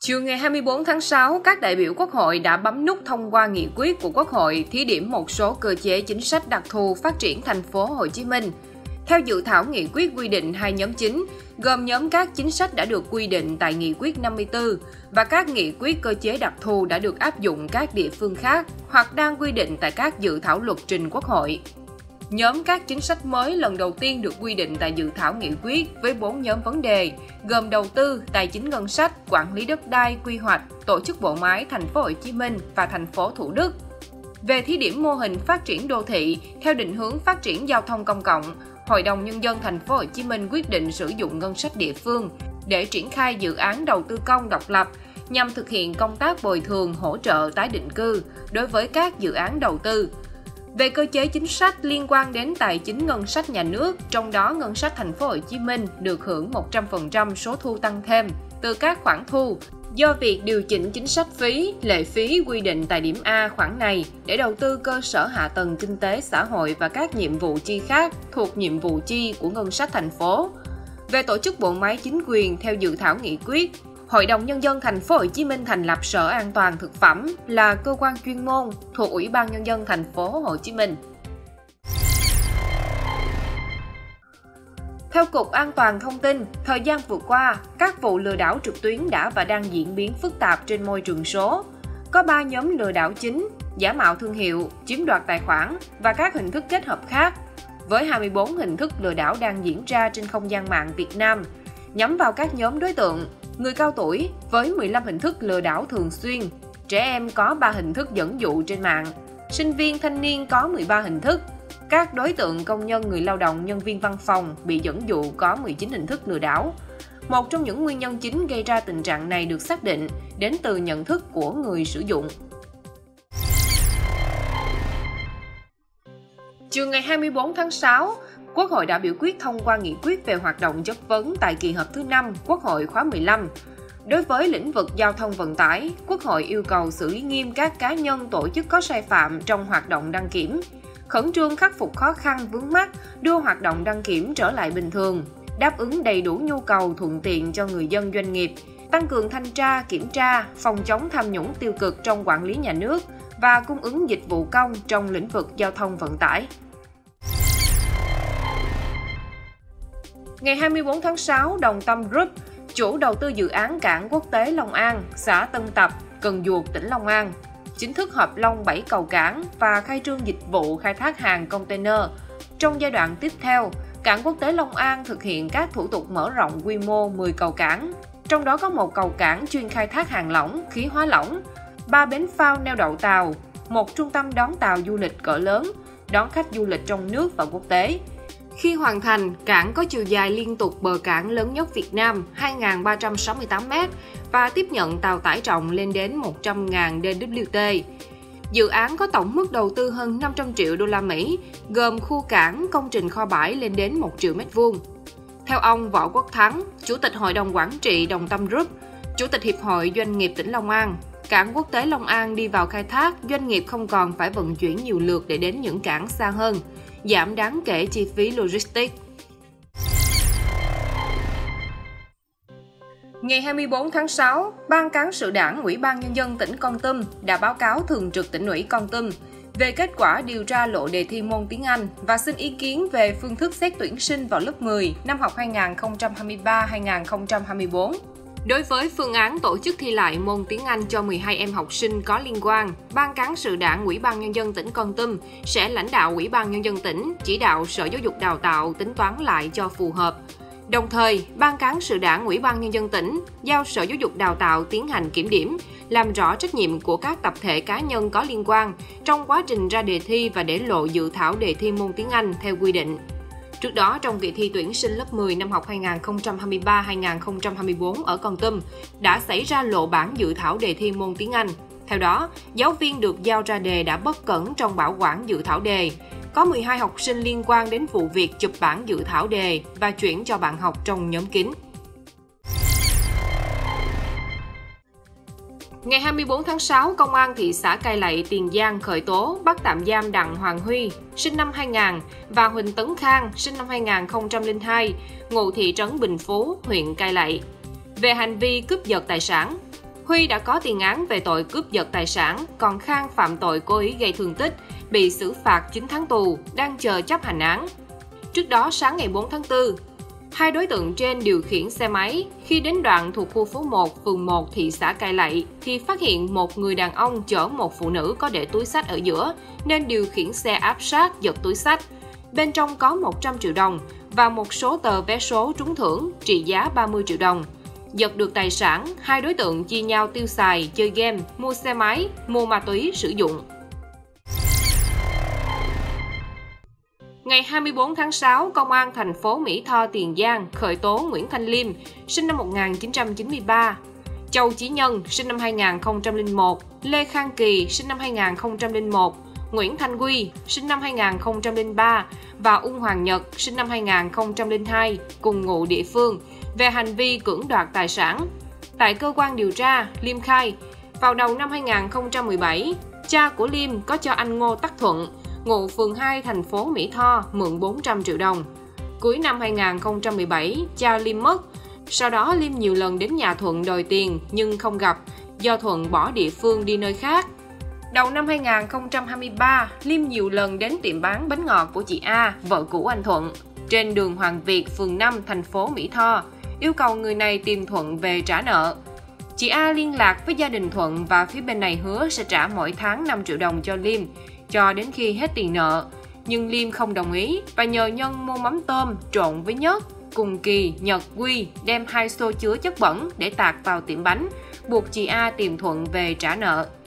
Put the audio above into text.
Chiều ngày 24 tháng 6, các đại biểu Quốc hội đã bấm nút thông qua nghị quyết của Quốc hội thí điểm một số cơ chế chính sách đặc thù phát triển thành phố Hồ Chí Minh. Theo dự thảo nghị quyết quy định hai nhóm chính, gồm nhóm các chính sách đã được quy định tại nghị quyết 54 và các nghị quyết cơ chế đặc thù đã được áp dụng các địa phương khác hoặc đang quy định tại các dự thảo luật trình Quốc hội. Nhóm các chính sách mới lần đầu tiên được quy định tại dự thảo nghị quyết với 4 nhóm vấn đề, gồm đầu tư, tài chính ngân sách, quản lý đất đai, quy hoạch, tổ chức bộ máy thành phố Hồ Chí Minh và thành phố Thủ Đức. Về thí điểm mô hình phát triển đô thị theo định hướng phát triển giao thông công cộng, Hội đồng Nhân dân thành phố Hồ Chí Minh quyết định sử dụng ngân sách địa phương để triển khai dự án đầu tư công độc lập nhằm thực hiện công tác bồi thường hỗ trợ tái định cư đối với các dự án đầu tư. Về cơ chế chính sách liên quan đến tài chính ngân sách nhà nước, trong đó ngân sách thành phố Hồ Chí Minh được hưởng 100% số thu tăng thêm từ các khoản thu do việc điều chỉnh chính sách phí, lệ phí quy định tại điểm A khoản này để đầu tư cơ sở hạ tầng kinh tế xã hội và các nhiệm vụ chi khác thuộc nhiệm vụ chi của ngân sách thành phố. Về tổ chức bộ máy chính quyền theo dự thảo nghị quyết, Hội đồng Nhân dân thành phố Hồ Chí Minh thành lập Sở An toàn thực phẩm là cơ quan chuyên môn thuộc Ủy ban Nhân dân thành phố Hồ Chí Minh. Theo Cục An toàn Thông tin, thời gian vừa qua, các vụ lừa đảo trực tuyến đã và đang diễn biến phức tạp trên môi trường số. Có 3 nhóm lừa đảo chính, giả mạo thương hiệu, chiếm đoạt tài khoản và các hình thức kết hợp khác, với 24 hình thức lừa đảo đang diễn ra trên không gian mạng Việt Nam, nhắm vào các nhóm đối tượng người cao tuổi với 15 hình thức lừa đảo thường xuyên, trẻ em có 3 hình thức dẫn dụ trên mạng, sinh viên thanh niên có 13 hình thức, các đối tượng công nhân người lao động nhân viên văn phòng bị dẫn dụ có 19 hình thức lừa đảo. Một trong những nguyên nhân chính gây ra tình trạng này được xác định đến từ nhận thức của người sử dụng. Chiều ngày 24 tháng 6, Quốc hội đã biểu quyết thông qua nghị quyết về hoạt động chất vấn tại kỳ họp thứ 5 Quốc hội khóa 15. Đối với lĩnh vực giao thông vận tải, Quốc hội yêu cầu xử lý nghiêm các cá nhân tổ chức có sai phạm trong hoạt động đăng kiểm, khẩn trương khắc phục khó khăn vướng mắc, đưa hoạt động đăng kiểm trở lại bình thường, đáp ứng đầy đủ nhu cầu thuận tiện cho người dân doanh nghiệp, tăng cường thanh tra, kiểm tra, phòng chống tham nhũng tiêu cực trong quản lý nhà nước và cung ứng dịch vụ công trong lĩnh vực giao thông vận tải. Ngày 24 tháng 6, Đồng Tâm Group, chủ đầu tư dự án cảng quốc tế Long An, xã Tân Tập, Cần Duộc, tỉnh Long An, chính thức hợp long 7 cầu cảng và khai trương dịch vụ khai thác hàng container. Trong giai đoạn tiếp theo, cảng quốc tế Long An thực hiện các thủ tục mở rộng quy mô 10 cầu cảng, trong đó có 1 cầu cảng chuyên khai thác hàng lỏng, khí hóa lỏng, 3 bến phao neo đậu tàu, 1 trung tâm đón tàu du lịch cỡ lớn, đón khách du lịch trong nước và quốc tế. Khi hoàn thành, cảng có chiều dài liên tục bờ cảng lớn nhất Việt Nam 2.368 m và tiếp nhận tàu tải trọng lên đến 100.000 DWT. Dự án có tổng mức đầu tư hơn 500 triệu đô la Mỹ, gồm khu cảng, công trình kho bãi lên đến 1 triệu m2. Theo ông Võ Quốc Thắng, Chủ tịch Hội đồng Quản trị Đồng Tâm Group, Chủ tịch Hiệp hội Doanh nghiệp tỉnh Long An, cảng quốc tế Long An đi vào khai thác, doanh nghiệp không còn phải vận chuyển nhiều lượt để đến những cảng xa hơn, giảm đáng kể chi phí logistics. Ngày 24 tháng 6, Ban Cán sự Đảng Ủy ban Nhân dân tỉnh Kon Tum đã báo cáo Thường trực Tỉnh ủy Kon Tum về kết quả điều tra lộ đề thi môn tiếng Anh và xin ý kiến về phương thức xét tuyển sinh vào lớp 10 năm học 2023-2024. Đối với phương án tổ chức thi lại môn tiếng Anh cho 12 em học sinh có liên quan, Ban Cán sự Đảng Ủy ban Nhân dân tỉnh Kon Tum sẽ lãnh đạo Ủy ban Nhân dân tỉnh chỉ đạo Sở Giáo dục Đào tạo tính toán lại cho phù hợp. Đồng thời, Ban Cán sự Đảng Ủy ban Nhân dân tỉnh giao Sở Giáo dục Đào tạo tiến hành kiểm điểm, làm rõ trách nhiệm của các tập thể cá nhân có liên quan trong quá trình ra đề thi và để lộ dự thảo đề thi môn tiếng Anh theo quy định. Trước đó, trong kỳ thi tuyển sinh lớp 10 năm học 2023-2024 ở Kon Tum, đã xảy ra lộ bản dự thảo đề thi môn tiếng Anh. Theo đó, giáo viên được giao ra đề đã bất cẩn trong bảo quản dự thảo đề. Có 12 học sinh liên quan đến vụ việc chụp bản dự thảo đề và chuyển cho bạn học trong nhóm kín. Ngày 24 tháng 6, Công an thị xã Cai Lậy, Tiền Giang khởi tố, bắt tạm giam Đặng Hoàng Huy, sinh năm 2000 và Huỳnh Tấn Khang, sinh năm 2002, ngụ thị trấn Bình Phú, huyện Cai Lậy, về hành vi cướp giật tài sản. Huy đã có tiền án về tội cướp giật tài sản, còn Khang phạm tội cố ý gây thương tích, bị xử phạt 9 tháng tù, đang chờ chấp hành án. Trước đó, sáng ngày 4 tháng 4, hai đối tượng trên điều khiển xe máy. Khi đến đoạn thuộc khu phố 1, phường 1, thị xã Cai Lậy, thì phát hiện một người đàn ông chở một phụ nữ có để túi xách ở giữa, nên điều khiển xe áp sát giật túi xách. Bên trong có 100 triệu đồng và một số tờ vé số trúng thưởng trị giá 30 triệu đồng. Giật được tài sản, hai đối tượng chia nhau tiêu xài, chơi game, mua xe máy, mua ma túy sử dụng. Ngày 24 tháng 6, Công an thành phố Mỹ Tho, Tiền Giang khởi tố Nguyễn Thanh Liêm, sinh năm 1993, Châu Chí Nhân, sinh năm 2001, Lê Khang Kỳ, sinh năm 2001, Nguyễn Thanh Quy, sinh năm 2003 và Ung Hoàng Nhật, sinh năm 2002, cùng ngụ địa phương, về hành vi cưỡng đoạt tài sản. Tại cơ quan điều tra, Liêm khai, vào đầu năm 2017, cha của Liêm có cho anh Ngô Tắc Thuận, ngụ phường 2 thành phố Mỹ Tho mượn 400 triệu đồng. Cuối năm 2017, cha Liêm mất. Sau đó Liêm nhiều lần đến nhà Thuận đòi tiền nhưng không gặp, do Thuận bỏ địa phương đi nơi khác. Đầu năm 2023, Liêm nhiều lần đến tiệm bán bánh ngọt của chị A, vợ cũ anh Thuận, trên đường Hoàng Việt, phường 5, thành phố Mỹ Tho, yêu cầu người này tìm Thuận về trả nợ. Chị A liên lạc với gia đình Thuận và phía bên này hứa sẽ trả mỗi tháng 5 triệu đồng cho Liêm, cho đến khi hết tiền nợ. Nhưng Liêm không đồng ý và nhờ Nhân mua mắm tôm trộn với nhớt, cùng Kỳ, Nhật, Quy đem 2 xô chứa chất bẩn để tạt vào tiệm bánh, buộc chị A tìm Thuận về trả nợ.